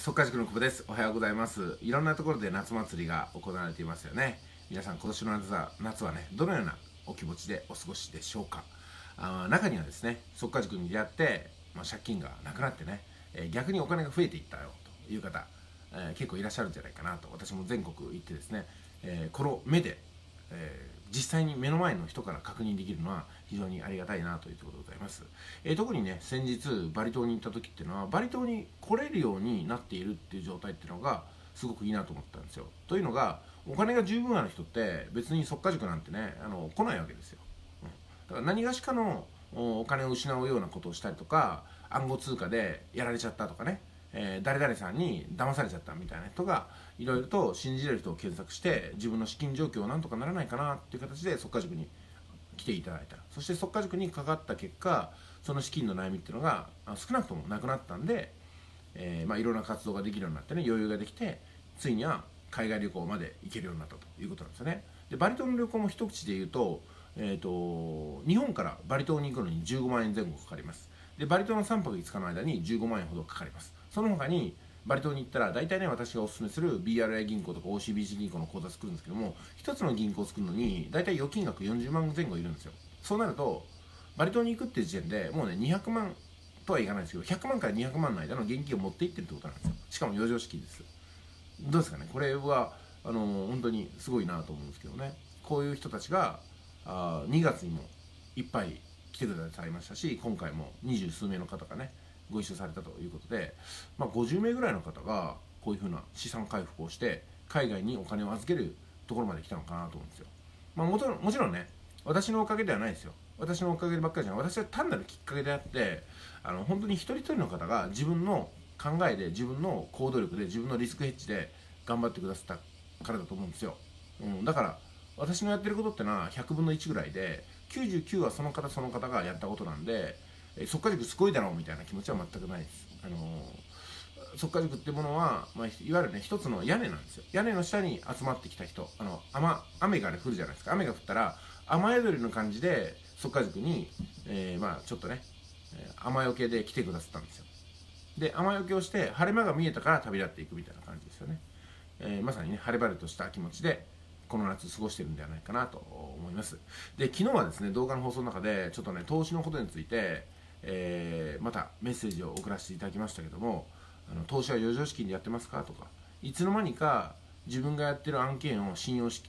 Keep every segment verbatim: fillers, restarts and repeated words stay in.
速稼塾の久保です。おはようございます。いろんなところで夏祭りが行われていますよね。皆さん今年の夏は夏はね、どのようなお気持ちでお過ごしでしょうか。あ中にはですね、速稼塾に出会って、まあ、借金がなくなってね、えー、逆にお金が増えていったよという方、えー、結構いらっしゃるんじゃないかなと。私も全国行ってですね、えー、この目で、えー、実際に目の前の人から確認できるのは非常にありがたいなというところでございます。えー、特にね、先日バリ島に行った時っていうのは、バリ島に来れるようになっているっていう状態っていうのがすごくいいなと思ったんですよ。というのが、お金が十分ある人って別に速稼塾なんてね、あの来ないわけですよ。うん、だから何がしかのお金を失うようなことをしたりとか、暗号通貨でやられちゃったとかね、えー、誰々さんに騙されちゃったみたいな人がいろいろと信じれる人を検索して、自分の資金状況をなんとかならないかなっていう形で速稼塾に来ていただいた。そして速稼塾にかかった結果、その資金の悩みっていうのが少なくともなくなったんで、えーまあ、いろんな活動ができるようになってね、余裕ができて、ついには海外旅行まで行けるようになったということなんですよね。でバリ島の旅行も一口で言うと、えーと日本からバリ島に行くのにじゅうごまんえんぜん後かかります。でバリ島のさんぱくいつかの間にじゅうごまんえんほどかかります。その他にバリ島に行ったら大体ね、私がおすすめする ビーアールアイ 銀行とか オーシービーシー 銀行の口座作るんですけども、一つの銀行を作るのに大体預金額よんじゅうまんぜん後いるんですよ。そうなるとバリ島に行くっていう時点でもうね、にひゃくまんとはいかないですけど、ひゃくまんからにひゃくまんの間の現金を持っていってるってことなんですよ。しかも余剰資金です。どうですかね、これはあの本当にすごいなと思うんですけどね。こういう人たちがあにがつにもいっぱい来てくださいましたし、今回も二十数名の方がねご一緒されたということで、まあ、ごじゅうめいぐらいの方がこういうふうな資産回復をして海外にお金を預けるところまで来たのかなと思うんですよ。まあ、もちろんもちろんね、私のおかげではないですよ。私のおかげばっかりじゃない。私は単なるきっかけであって、あの本当に一人一人の方が自分の考えで、自分の行動力で、自分のリスクヘッジで頑張ってくださったからだと思うんですよ。うん、だから私のやってることってのはひゃくぶんのいちぐらいで、きゅうじゅうきゅうはその方その方がやったことなんで、速稼塾すごいだろうみたいな気持ちは全くないです。あのー、速稼塾っていうものは、まあ、いわゆるね、一つの屋根なんですよ。屋根の下に集まってきた人、あの雨雨が、ね、降るじゃないですか。雨が降ったら雨宿りの感じで速稼塾に、えー、まあちょっとね、雨よけで来てくださったんですよ。で雨よけをして晴れ間が見えたから旅立っていくみたいな感じですよね。えー、まさにね、晴れ晴れとした気持ちでこの夏過ごしてるんではないかなと思います。で昨日はですね、動画の放送の中でちょっとね、投資のことについて、えー、またメッセージを送らせていただきましたけども、あの投資は余剰資金でやってますかとか、いつの間にか自分がやってる案件を信用しきって、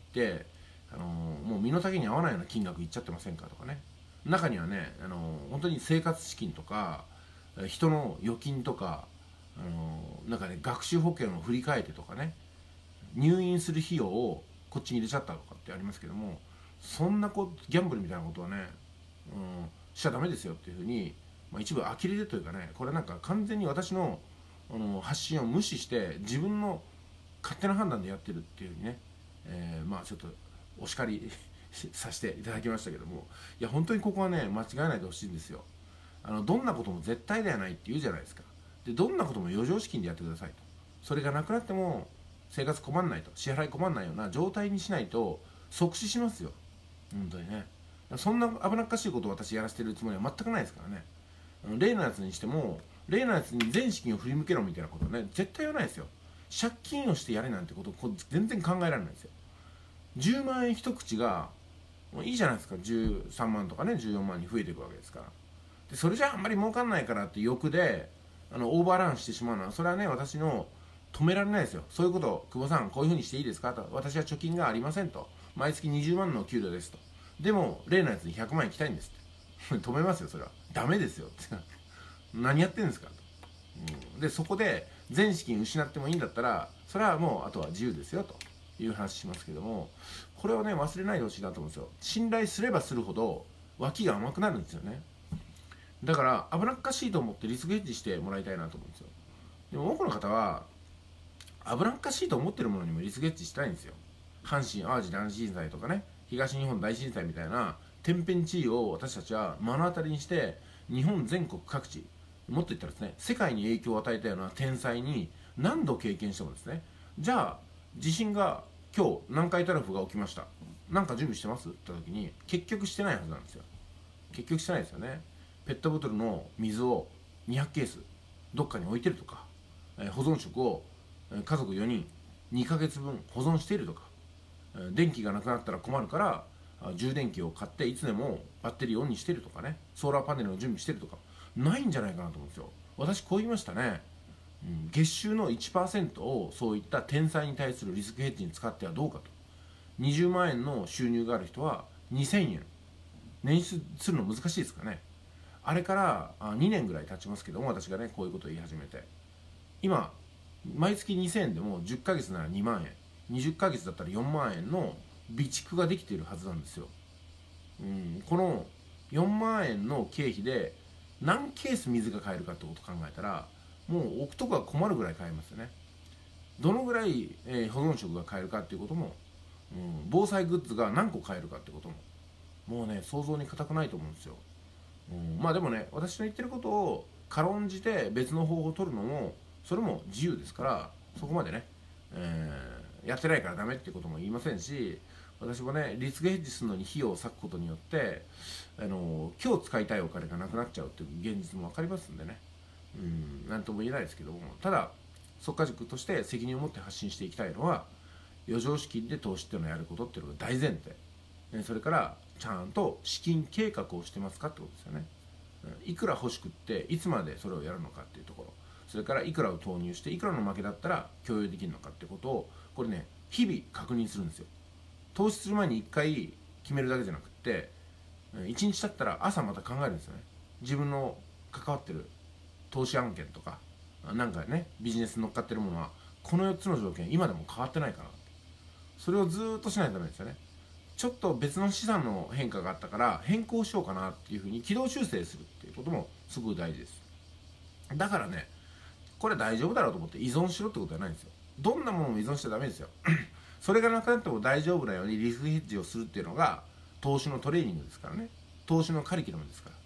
あのー、もう身の丈に合わないような金額いっちゃってませんかとかね。中にはね、あのー、本当に生活資金とか人の預金とか、あのー、なんかね、学習保険を振り替えてとかね、入院する費用をこっちに入れちゃったとかってありますけども、そんなこギャンブルみたいなことはね、うん、しちゃダメですよっていうふうに、まあ、一部呆れでというかね、これなんか完全に私の、あの発信を無視して自分の勝手な判断でやってるっていうふうにね、えー、まあちょっとお叱りさせていただきましたけども、いや本当にここはね、間違えないでほしいんですよ。あのどんなことも絶対ではないって言うじゃないですか。でどんなことも余剰資金でやってくださいと。それがなくなっても生活困んないと、支払い困んないような状態にしないと即死しますよ、本当にね。そんな危なっかしいことを私やらせてるつもりは全くないですからね。例のやつにしても、例のやつに全資金を振り向けろみたいなことね、絶対言わないですよ。借金をしてやれなんてこと全然考えられないですよ。じゅうまんえん一口がもういいじゃないですか。じゅうさんまんとかね、じゅうよんまんに増えていくわけですから。でそれじゃあんまり儲かんないからって欲であのオーバーランしてしまうのは、それはね、私の止められないですよ。そういうことを久保さんこういうふうにしていいですかと。私は貯金がありませんと。毎月にじゅうまんの給料ですと。でも例のやつにひゃくまん行きたいんですって止めますよ。それはダメですよって何やってんですかと、うん、でそこで全資金失ってもいいんだったら、それはもうあとは自由ですよという話しますけども、これをね忘れないでほしいなと思うんですよ。信頼すればするほど脇が甘くなるんですよね。だから危なっかしいと思ってリスクヘッジしてもらいたいなと思うんですよ。でも多くの方は危なっかしいと思ってるものにもリスクヘッジしたいんですよ。阪神・淡路大震災とかね、東日本大震災みたいな天変地異を私たちは目の当たりにして、日本全国各地、もっと言ったらですね、世界に影響を与えたような天災に何度経験してもですね、じゃあ地震が今日南海トラフが起きました、なんか準備してますって言った時に結局してないはずなんですよ。結局してないですよね。ペットボトルの水をにひゃくケースどっかに置いてるとか、 え保存食を家族よにんにかげつぶん保存しているとか、電気がなくなったら困るから充電器を買っていつでもバッテリーオンにしてるとかね、ソーラーパネルの準備してるとかないんじゃないかなと思うんですよ。私こう言いましたね、うん、月収の いちパーセント をそういった天災に対するリスクヘッジに使ってはどうかと。にじゅうまんえんの収入がある人はにせんえん捻出するの難しいですかね。あれからにねんぐらい経ちますけども、私がねこういうことを言い始めて、今毎月にせんえんでもじゅっかげつならにまんえん、にじゅっかげつだったらよんまんえんの備蓄ができているはずなんですよ。うん、このよんまんえんの経費で何ケース水が買えるかってことを考えたら、もう置くとこが困るぐらい買えますよね。どのぐらい、えー、保存食が買えるかっていうことも、うん、防災グッズが何個買えるかってことももうね想像に難くないと思うんですよ。うん、まあでもね、私の言ってることを軽んじて別の方法を取るのもそれも自由ですから、そこまでね、えー、やってないからダメっていうことも言いませんし、私もねリスクヘッジするのに費用を割くことによってあの今日使いたいお金がなくなっちゃうっていう現実も分かりますんでね、うん、なんとも言えないですけども、ただ即家塾として責任を持って発信していきたいのは、余剰資金で投資っていうのをやることっていうのが大前提、それからちゃんと資金計画をしてますかってことですよね。いくら欲しくっていつまでそれをやるのかっていうところ、それからいくらを投入していくらの負けだったら共有できるのかってことを、これね日々確認するんですよ。投資する前にいっかい決めるだけじゃなくっていちにち経ったら朝また考えるんですよね。自分の関わってる投資案件とかなんかねビジネスに乗っかってるものはこのよっつの条件今でも変わってないかな、それをずーっとしないとダメですよね。ちょっと別の資産の変化があったから変更しようかなっていうふうに軌道修正するっていうこともすごく大事です。だからねこれ大丈夫だろうと思って依存しろってことはないんですよ。どんなものも依存しちゃダメですよそれがなくなっても大丈夫なようにリスクヘッジをするっていうのが投資のトレーニングですからね。投資のカリキュラムですから。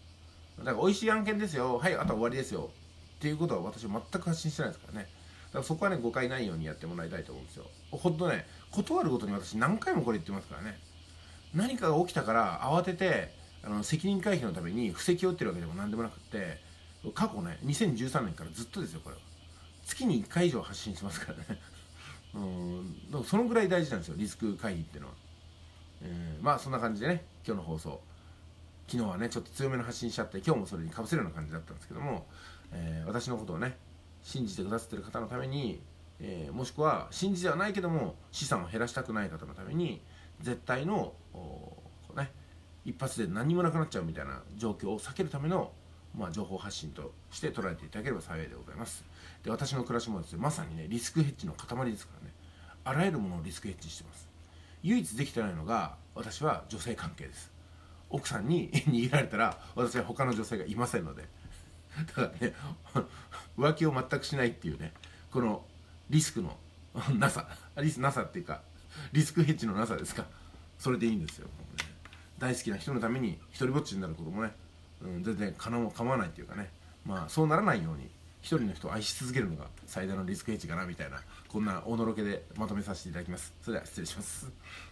だから美味しい案件ですよ、はいあとは終わりですよっていうことは私は全く発信してないですからね。だからそこはね誤解ないようにやってもらいたいと思うんですよ。ほんとね断るごとに私何回もこれ言ってますからね。何かが起きたから慌ててあの責任回避のために布石を打ってるわけでも何でもなくって、過去ねにせんじゅうさんねんからずっとですよ。これは月にいっかい以上発信してますからねうん、そのぐらい大事なんですよリスク回避っていうのは。えー、まあそんな感じでね今日の放送、昨日はねちょっと強めの発信しちゃって今日もそれにかぶせるような感じだったんですけども、えー、私のことをね信じてくださってる方のために、えー、もしくは信じてはないけども資産を減らしたくない方のために絶対のね一発で何にもなくなっちゃうみたいな状況を避けるための、まあ、情報発信として捉えていただければ幸いでございます。で私の暮らしもですねまさにねリスクヘッジの塊ですからね。あらゆるものをリスクヘッジしてます。唯一できてないのが私は女性関係です。奥さんに逃げられたら私は他の女性がいませんのでだからね浮気を全くしないっていうねこのリスクのなさリスなさっていうかリスクヘッジのなさですか、それでいいんですよ。大好きな人のために一人ぼっちになることもね、うん、全然構わないっていうかね、まあそうならないように一人の人を愛し続けるのが最大のリスクヘッジかなみたいな、こんなおのろけでまとめさせていただきます。それでは失礼します。